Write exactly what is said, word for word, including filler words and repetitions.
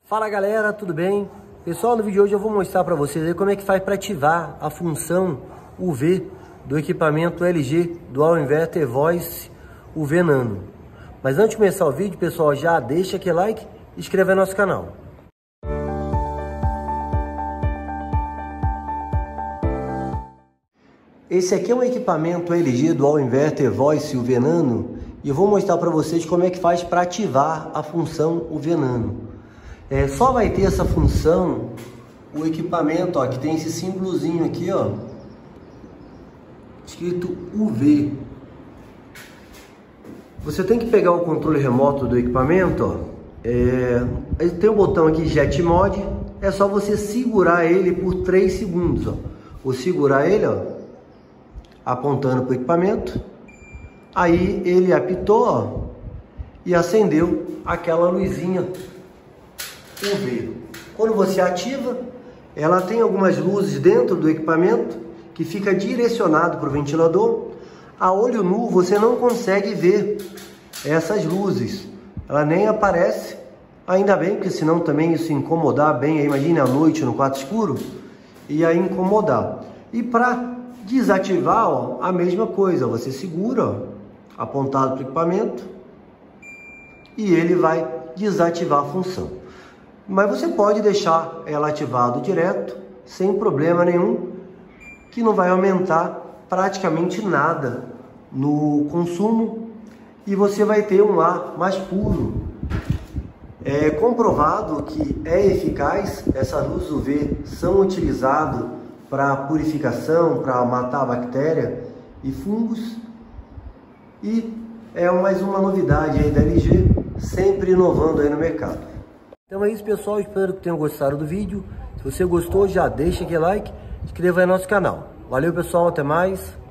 Fala galera, tudo bem? Pessoal, no vídeo de hoje eu vou mostrar para vocês aí como é que faz para ativar a função U V do equipamento L G Dual Inverter Voice U V Nano. Mas antes de começar o vídeo, pessoal, já deixa aquele like e inscreva no nosso canal. Esse aqui é um equipamento L G Dual Inverter Voice U V Nano e eu vou mostrar para vocês como é que faz para ativar a função U V Nano. É, só vai ter essa função o equipamento, ó, que tem esse símbolozinho aqui, ó, escrito U V. Você tem que pegar o controle remoto do equipamento, ó, é, ele tem o botão aqui Jet Mode, é só você segurar ele por três segundos, ó. Vou segurar ele, ó, apontando para o equipamento, aí ele apitou, ó, e acendeu aquela luzinha U V. Quando você ativa, ela tem algumas luzes dentro do equipamento que fica direcionado para o ventilador. A olho nu você não consegue ver essas luzes, ela nem aparece, ainda bem, porque senão também isso incomodar bem, imagine à noite no quarto escuro, ia incomodar. E para desativar, ó, a mesma coisa, você segura, ó, apontado para o equipamento e ele vai desativar a função. Mas você pode deixar ela ativado direto, sem problema nenhum, que não vai aumentar praticamente nada no consumo e você vai ter um ar mais puro. É comprovado que é eficaz, essas luzes U V são utilizadas para purificação, para matar bactéria e fungos, e é mais uma novidade aí da L G, sempre inovando aí no mercado. Então é isso, pessoal, espero que tenham gostado do vídeo. Se você gostou, já deixa aquele like, inscreva aí no nosso canal. Valeu, pessoal, até mais.